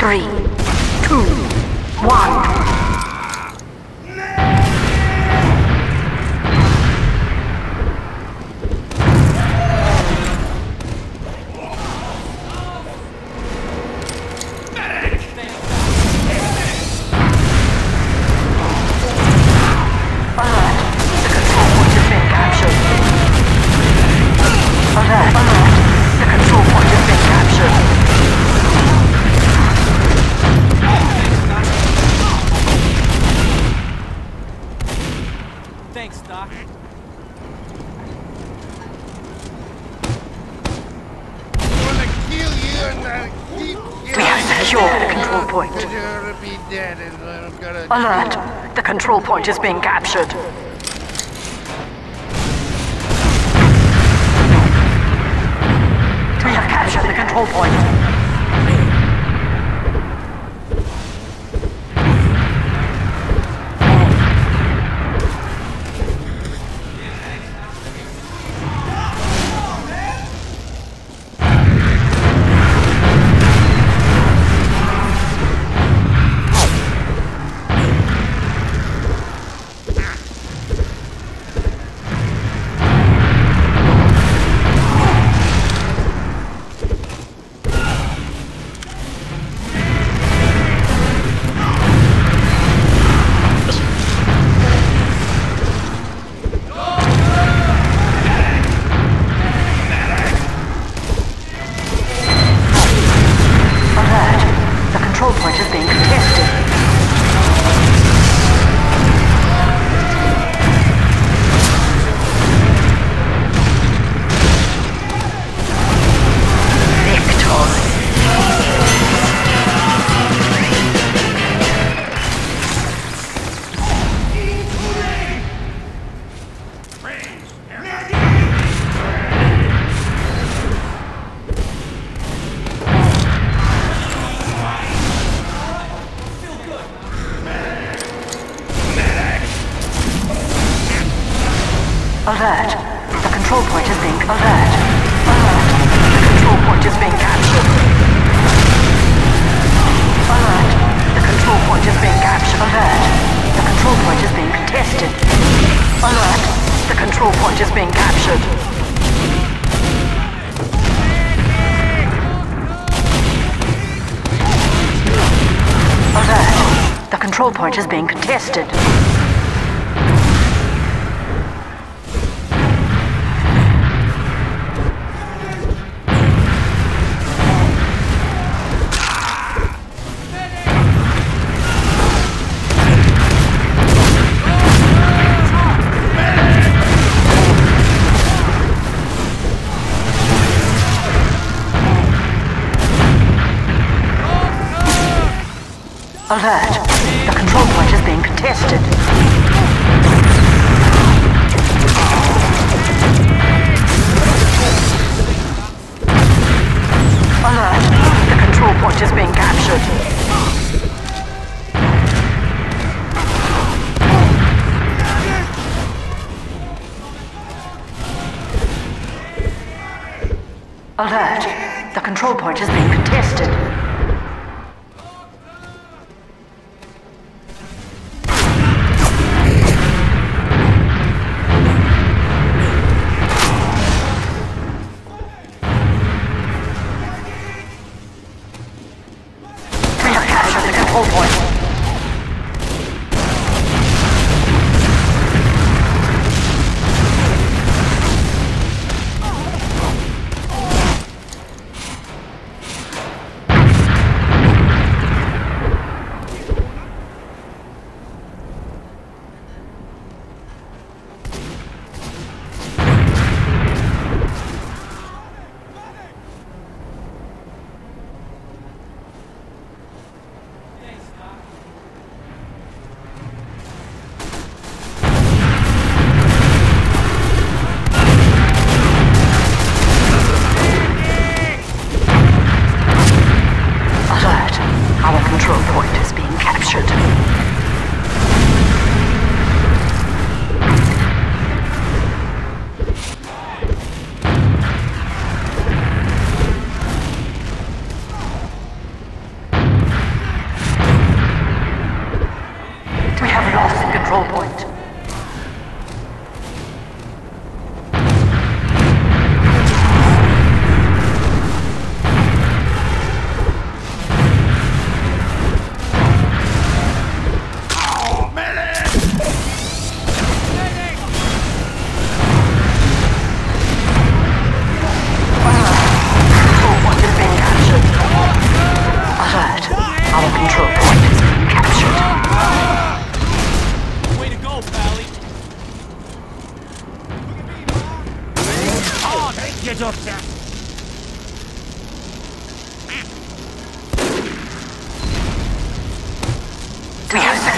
3, 2, 1. Thanks, Doc. We have secured the control point. Alert! The control point is being captured. We have captured the control point. Alert! The control point is being alert. Alert! The control point is being captured. Alert! The control point is being captured. Alert! The control point is being contested. Alert! The control point is being captured. Alert! The control point is being contested. Alert! The control point is being contested. Alert! The control point is being captured. Alert! The control point is being contested.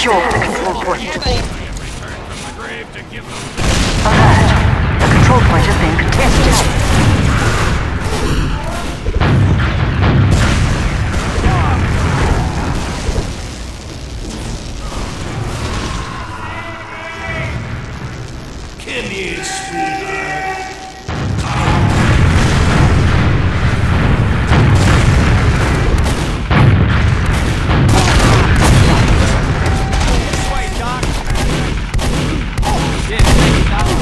secure the control point. Alert! The control point is being contested. Come here, sweetheart. This way, Doc. Yeah, thank you, Doc.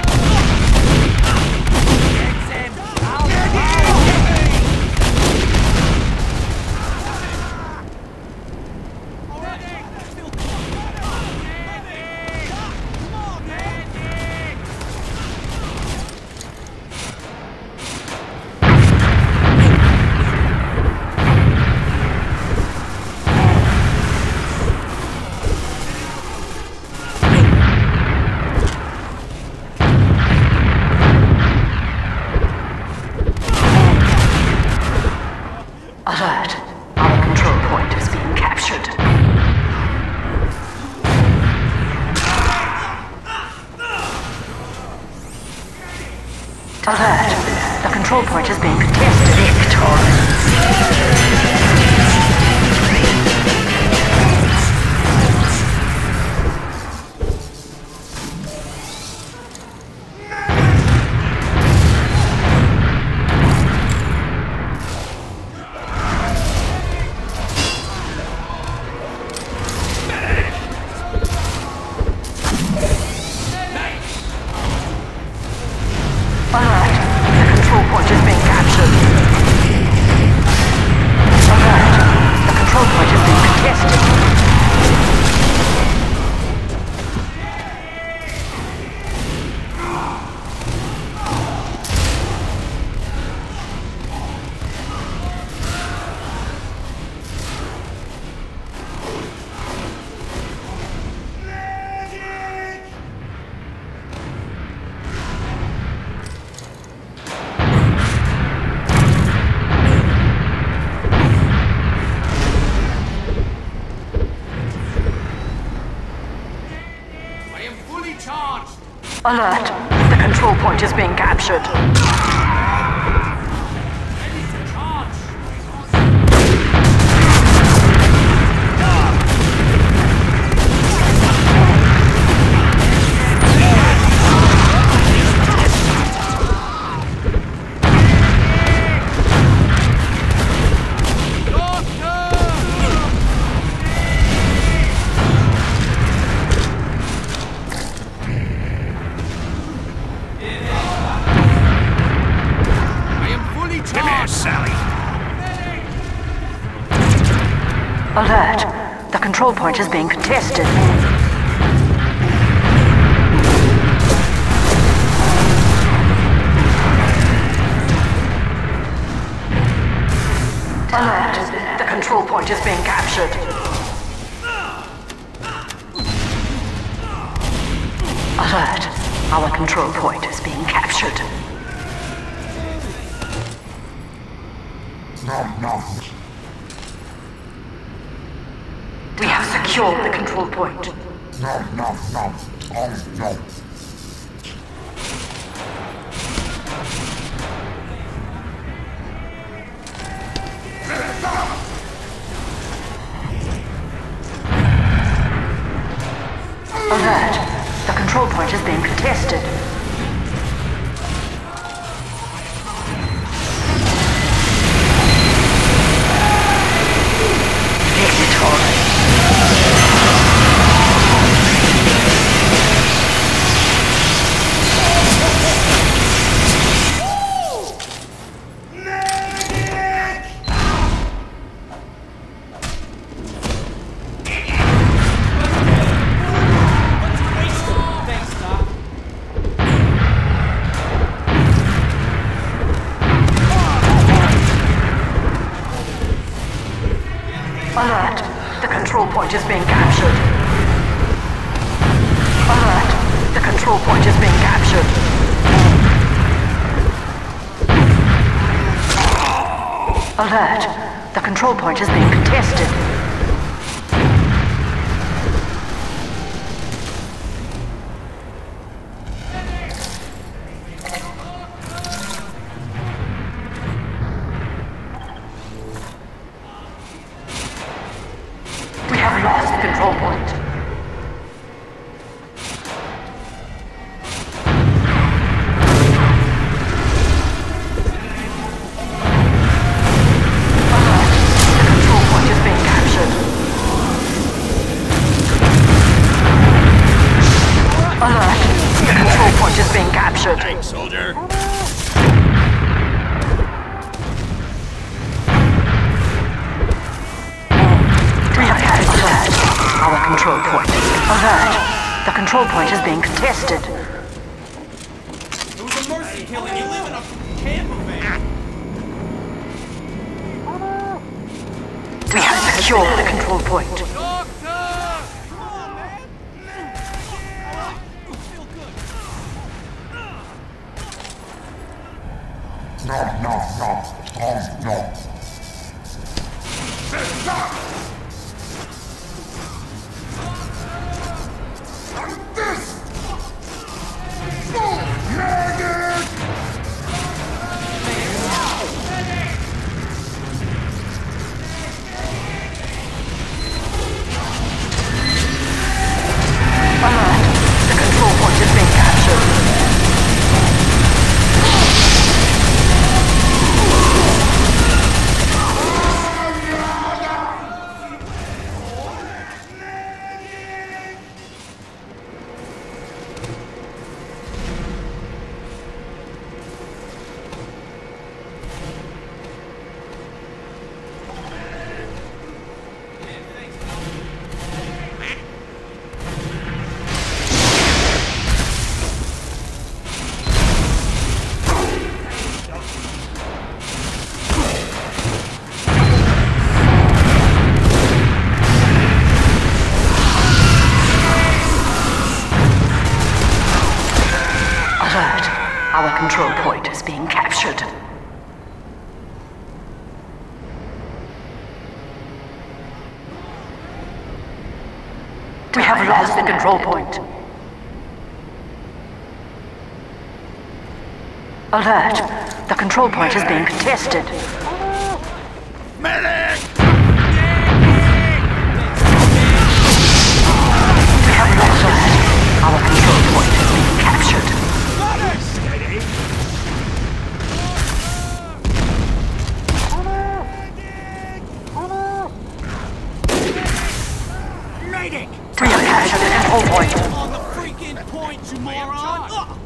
Alert. Our control point is being captured. Alert. The control point is being contested. Victor. Alert. The control point is being captured. Alert. The control point is being contested. Alert. The control point is being captured. Alert. The control point is being contested. Alert. The control point is being captured. Alert. Our control point is being captured. We have secured the control point. Alert. The control point is being contested. Thanks, Doc. Alert. The control point is being captured. Alert. The control point is being captured. Alert. The control point is being contested. control point. Alert! The control point is being captured. Thanks, soldier. We have had alert. Our control point. Alert! The control point is being contested. It was a mercy killing. You live in a camper van. We have secured the control point. Doctor! Come on, man. You feel good. Alert! The control point is being captured. Alert! Our control point is being captured. We have lost the control point. Alert! The control point is being contested. Medic! We have lost alert. Our control point is being captured. Medic! We have captured the control point. On the freaking point, you moron!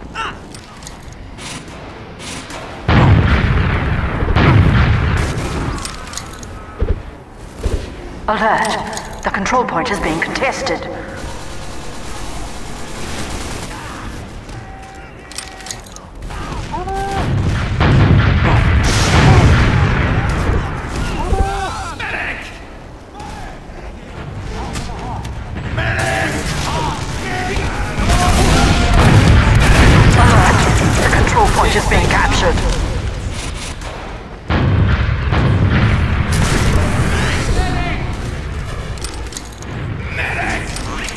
Alert! The control point is being contested. Alert! The control point is being captured. Medic!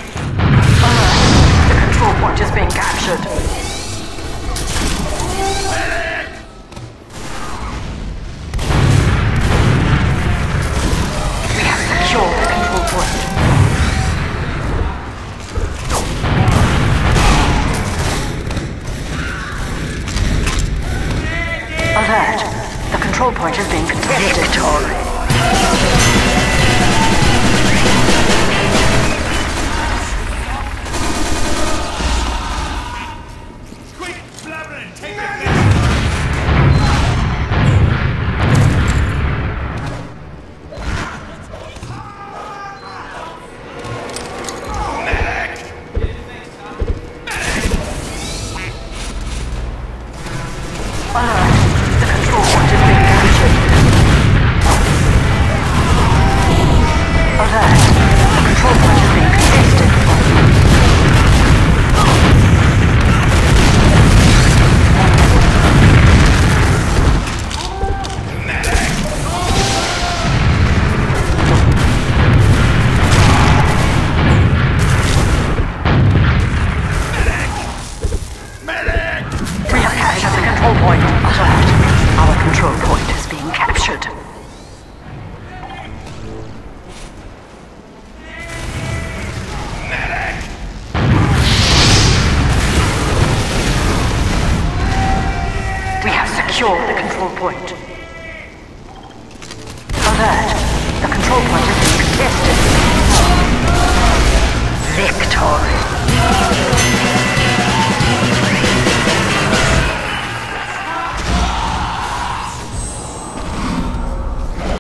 Secure the control point.